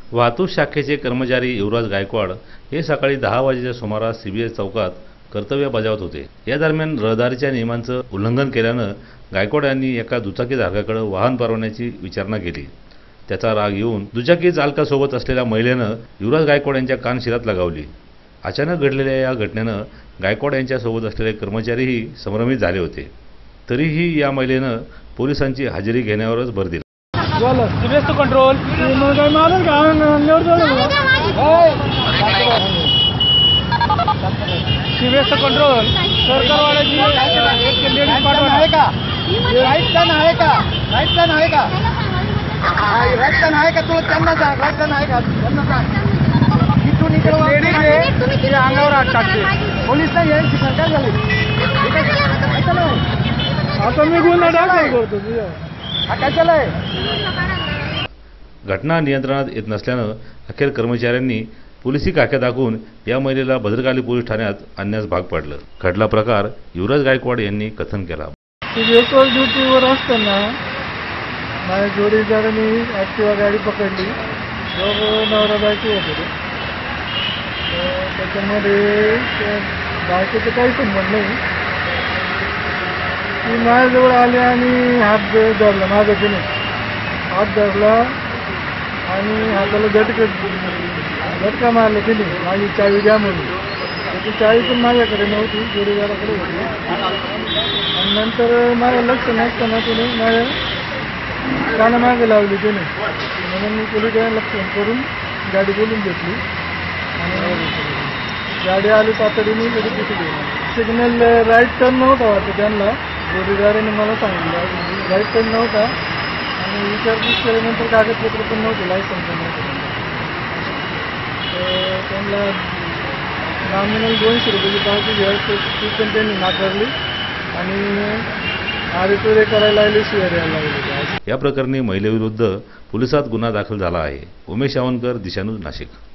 वाहतूक शाखेचे कर्मचारी युवराज गायकवाड हे सकाळी 10 वाजेच्या सुमारास सीबीएस चौकात कर्तव्य बजावत होते। या दरम्यान रहदारीच्या नियमांचं उल्लंघन केल्यानं गायकवाड यांनी एका दुचाकीधारकाकडे वाहन परवान्याची विचारणा केली। त्याचा राग येऊन दुचाकी चालकासोबत असलेल्या महिलेनं युवराज गायकवाड यांच्या कानशिरात लगावली। अचानक घडलेल्या या घटनेनं गायकवाड यांच्यासोबत असलेले कर्मचारीही संभ्रमित झाले होते। तरीही या महिलेनं पोलिसांची हजेरी घेण्यावरच भर दिला। कंट्रोल कंट्रोल सरकारवाल्याची एक लेडीज पाठवून आहे का? राईट टर्न आहे का? राईट टर्न आहे का? राईट टर्न आहे का? तुला त्यांना जा राईट टर्न आहे का? त्यांना जा इथून इकडे लेडीज आहे ते अंगावर हात टाकते। पोलीस नाही यायची सरकार झाली आता मी गुन्हा दाखल करतो तुझ्या हा काय चालय। घटना नियंत्रणात येत नसल्यानं अखेर कर्मचाऱ्यांनी पोलिसी काक्या दाखवून या महिलेला भद्रकाली पोलीस ठाण्यात आणण्यास भाग पडलं। घडला प्रकार युवराज गायकवाड यांनी कथन केला। रेकॉर्ड ड्युटीवर असताना माझ्या जोडीदारांनी ॲक्टिवा गाडी पकडली। नवरा बायको होते त्याच्यामध्ये बायकोचं काही संबंध नाही। ती माझ्याजवळ आली आणि हात धरला माझा तिने हात धरला आणि हाताला झटका मारला तिने माझी चावी द्या म्हणून। ती चावी पण माझ्याकडे नव्हती जोडीदाराकडे होती आणि नंतर माझं लक्ष नसताना तिने माझ्या कानामागे लावली तिने म्हणून मी पोलिसांना फोन करून गाडी बोलून घेतली आणि गाडी आली तातडीने कधी तिथे सिग्नल राईट टर्न नव्हता वाटतं त्यांना जोडीदाराने मला सांगितलं राईट टर्न नव्हता आणि विचारपूस केल्यानंतर कागदपत्र पण नव्हते लायसन्स पण नव्हतं। त्यांना नॉमिनल 200 रुपयाची पावती घ्यायची ती पण त्यांनी नाकारली आणि आरेतोरे करायला लागले शिवाय द्यायला लागले। या प्रकरणी महिलेविरुद्ध पोलिसात गुन्हा दाखल झाला आहे। उमेश सावंतकर, दिशा न्यूज, नाशिक।